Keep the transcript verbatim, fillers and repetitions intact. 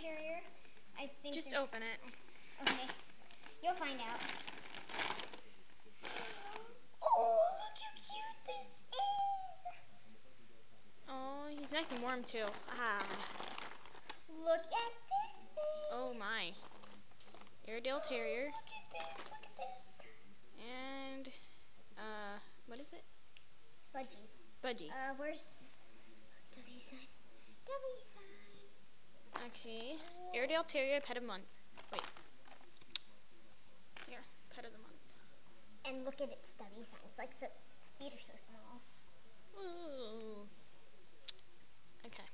Terrier. I think Just open it. Okay. You'll find out. Oh, look how cute this is. Oh, he's nice and warm too. Ah. Look at this thing. Oh my. Airedale Terrier. Look at this. Look at this. And, uh, what is it? Budgie. Budgie. Uh, where's W sign? W sign. Okay. Airedale Terrier, pet of month. Wait. Here, pet of the month. And look at its W sign. It's like so, its feet are so small. Ooh. Okay.